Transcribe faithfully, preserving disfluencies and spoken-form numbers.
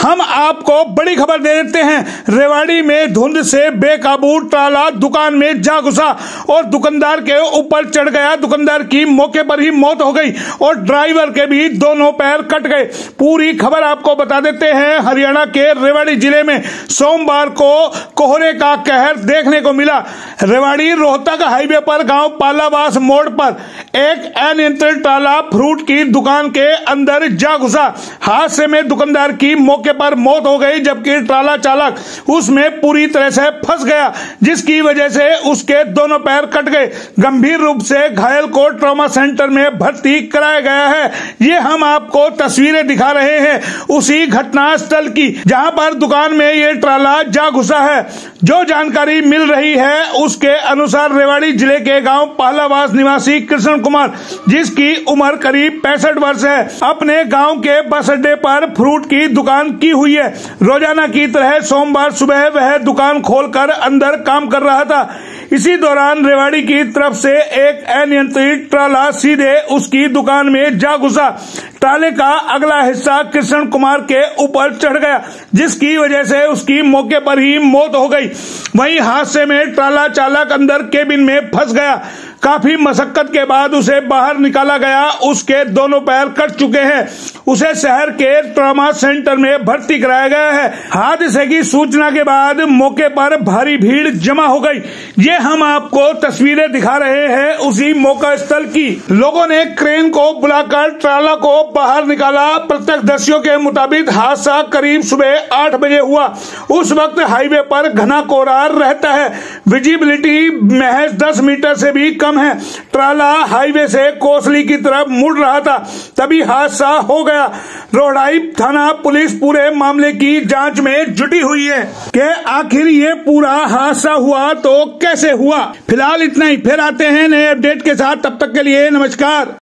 हम आपको बड़ी खबर दे देते हैं। रेवाड़ी में धुंध से बेकाबू ट्राला दुकान में जा घुसा और दुकानदार के ऊपर चढ़ गया। दुकानदार की मौके पर ही मौत हो गई और ड्राइवर के भी दोनों पैर कट गए। पूरी खबर आपको बता देते हैं। हरियाणा के रेवाड़ी जिले में सोमवार को कोहरे का कहर देखने को मिला। रेवाड़ी रोहतक हाईवे पर गांव पालावास मोड़ पर एक अनियंत्रित ट्राला फ्रूट की दुकान के अंदर जा घुसा। हादसे में दुकानदार की मौके पर मौत हो गई, जबकि ट्राला चालक उसमें पूरी तरह से फंस गया, जिसकी वजह से उसके दोनों पैर कट गए। गंभीर रूप से घायल को ट्रॉमा सेंटर में भर्ती कराया गया है। ये हम आपको तस्वीरें दिखा रहे हैं उसी घटना स्थल की, जहां पर दुकान में ये ट्राला जा घुसा है। जो जानकारी मिल रही है उसके अनुसार रेवाड़ी जिले के गांव पालावास निवासी कृष्ण कुमार, जिसकी उम्र करीब पैंसठ वर्ष है, अपने गांव के बस अड्डे पर फ्रूट की दुकान की हुई है। रोजाना की तरह सोमवार सुबह वह दुकान खोलकर अंदर काम कर रहा था। इसी दौरान रेवाड़ी की तरफ से एक अनियंत्रित ट्राला सीधे उसकी दुकान में जा घुसा। ट्राले का अगला हिस्सा कृष्ण कुमार के ऊपर चढ़ गया, जिसकी वजह से उसकी मौके पर ही मौत हो गई। वहीं हादसे में ट्राला चालक अंदर केबिन में फंस गया। काफी मशक्कत के बाद उसे बाहर निकाला गया। उसके दोनों पैर कट चुके हैं। उसे शहर के ट्रॉमा सेंटर में भर्ती कराया गया है। हादसे की सूचना के बाद मौके पर भारी भीड़ जमा हो गई। ये हम आपको तस्वीरें दिखा रहे हैं उसी मौका स्थल की। लोगों ने क्रेन को बुलाकर ट्राला को बाहर निकाला। प्रत्यक्षदर्शियों के मुताबिक हादसा करीब सुबह आठ बजे हुआ। उस वक्त हाईवे पर घना कोहरा रहता है। विजिबिलिटी महज दस मीटर से भी कम है। ट्राला हाईवे से कोसली की तरफ मुड़ रहा था, तभी हादसा हो गया। रोहड़ाई थाना पुलिस पूरे मामले की जांच में जुटी हुई है कि आखिर ये पूरा हादसा हुआ तो कैसे हुआ। फिलहाल इतना ही, फिर आते हैं नए अपडेट के साथ। तब तक के लिए नमस्कार।